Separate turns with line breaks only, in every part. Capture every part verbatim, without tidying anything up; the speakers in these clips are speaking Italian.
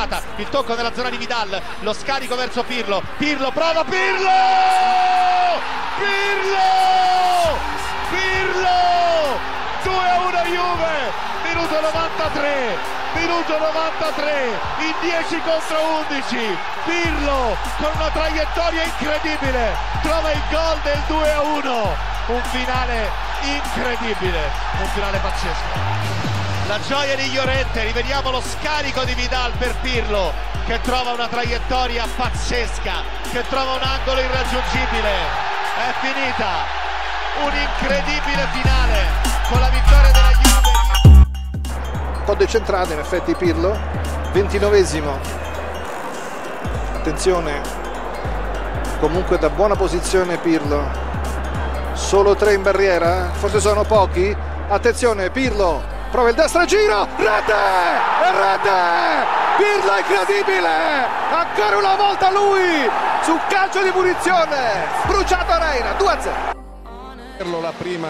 passata, il tocco nella zona di Vidal, lo scarico verso Pirlo, Pirlo prova, Pirlo! Pirlo! Pirlo! due a uno Juve, minuto novantatré, minuto novantatré, in dieci contro undici, Pirlo con una traiettoria incredibile, trova il gol del due a uno, un finale incredibile, un finale pazzesco. La gioia di Llorente, rivediamo lo scarico di Vidal per Pirlo, che trova una traiettoria pazzesca, che trova un angolo irraggiungibile, è finita, un incredibile finale con la vittoria della Juve.
Un po' decentrato in effetti Pirlo, ventinovesimo, attenzione, comunque da buona posizione Pirlo, solo tre in barriera, forse sono pochi, attenzione Pirlo, prova il destro giro, rete, rete, Pirlo è incredibile, ancora una volta lui, su calcio di punizione, bruciato Reina, due a zero.
La prima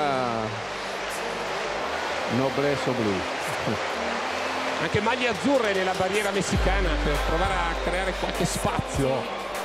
noblesse blu.
Anche maglie azzurre nella barriera messicana per provare a creare qualche spazio.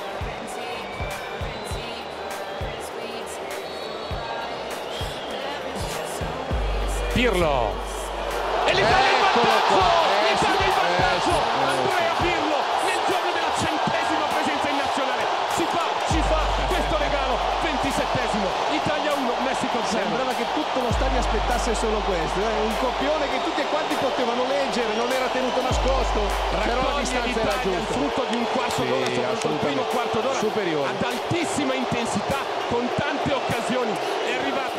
Pirlo e l'Italia il vantaggio, l'Italia il vantaggio, Andrea Pirlo nel giorno della centesima presenza in nazionale si fa, ci fa questo regalo, ventisettesimo, Italia uno, Messico zero.
Sembrava che tutto lo stadio aspettasse solo questo, eh? Un copione che tutti quanti potevano leggere, non era tenuto nascosto, però la distanza era giusta.
Il frutto di un quarto
Sì,
d'ora sopra il primo quarto d'ora
superiore,
ad altissima intensità, con tante occasioni, è arrivato.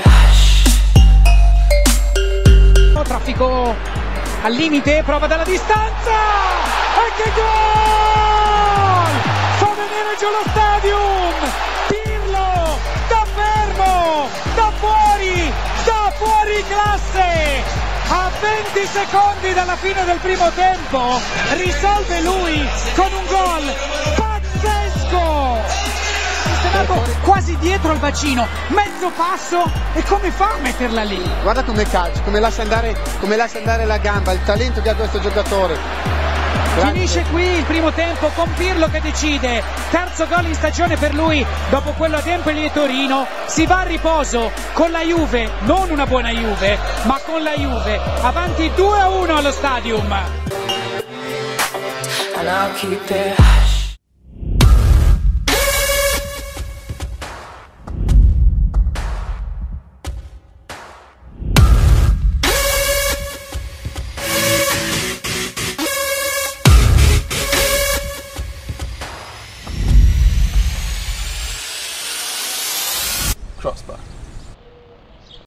Traffico al limite, prova dalla distanza e che gol! Fa venire giù lo stadium, Pirlo da fermo, da fuori, da fuori classe, a venti secondi dalla fine del primo tempo risolve lui con un gol pazzesco, quasi dietro al bacino, mezzo passo, e come fa a metterla lì?
Guarda come calcia, come lascia andare, come lascia andare la gamba, il talento che ha questo giocatore. Grazie.
Finisce qui il primo tempo con Pirlo che decide, terzo gol in stagione per lui dopo quello ad Empoli e Torino, si va a riposo con la Juve, non una buona Juve, ma con la Juve, avanti due a uno allo Stadium.